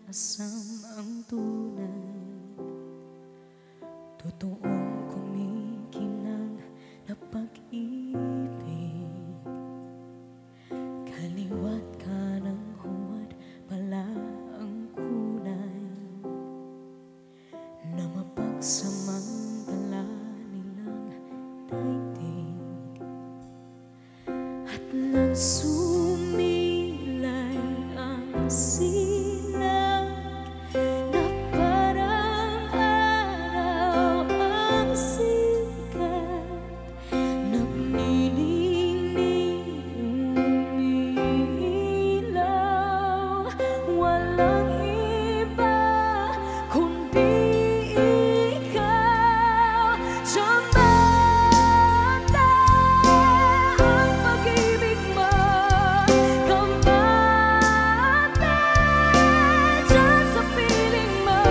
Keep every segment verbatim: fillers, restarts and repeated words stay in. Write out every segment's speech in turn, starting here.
inaasam ang tunay. Totoong kumikinang na pag-ibig. Kaliwat ka ng huwad pala ang kulay na mapagsamantala nilang daigdig. At nang sumilay ang sinag na parang araw ang sikat, nagnilingning umiilaw, walang iba kundi ikaw. Tsamada ang pag-ibig mo, kambate dyan sa piling mo.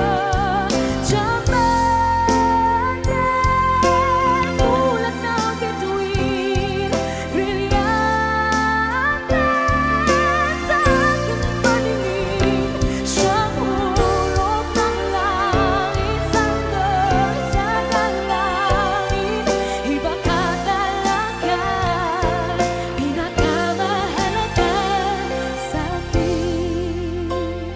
Tsamada tulad ng bituin, brilyante sa aking paningin. Siyang hulog ng langit, sanggol sa dalangin. Iba ka talaga, pinakamahalaga sa akin.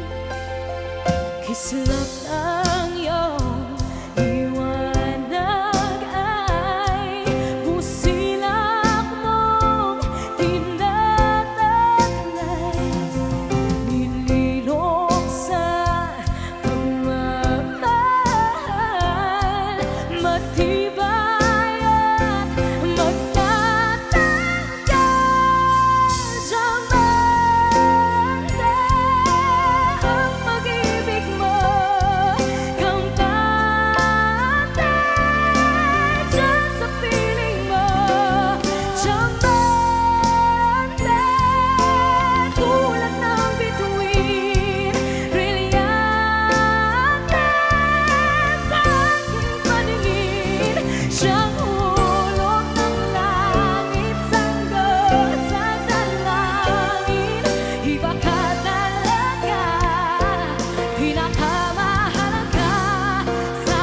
Kislap ang iyong liwanag ay busilak mong tinataglay. Nililong sa pagmamahal, matibay at magtatanggal. Tsamada ang pag-ibig mo, kambate dyan sa piling mo. Tsamada tulad ng bituin, brilyante sa aking paningin. Siyang hulog ng langit, sanggol sa dalangin. Iba ka talaga, pinakamahalaga sa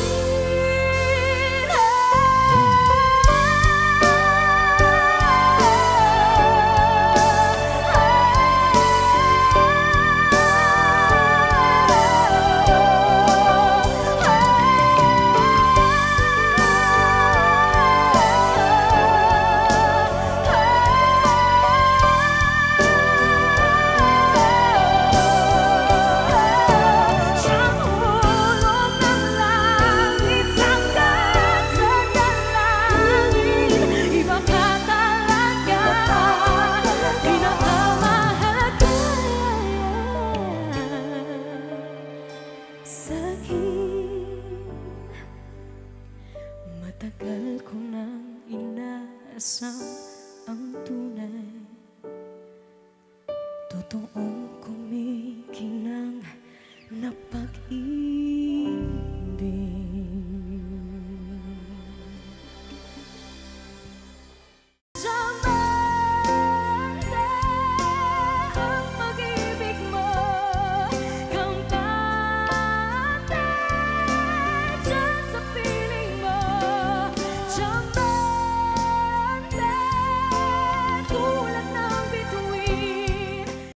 Siyang hulog ng langit, sanggol sa dalangin. Iba ka talaga, pinakamahalaga sa akin. Matagal ko nang inaasam ang tunay. Totoo